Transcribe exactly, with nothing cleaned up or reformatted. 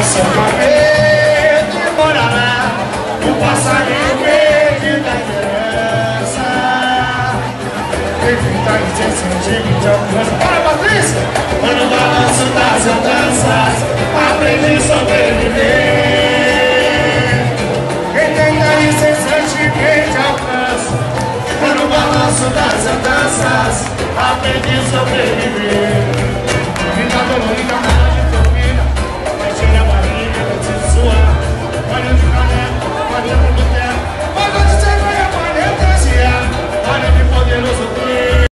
O passarinho verde da criança tem trinta e seis centímetros de alcance. Para, Patrícia! Eu no balanço das andanças aprendi a sobreviver. Quem tem trinta e seis centímetros de alcance, eu no balanço das andanças aprendi a sobreviver.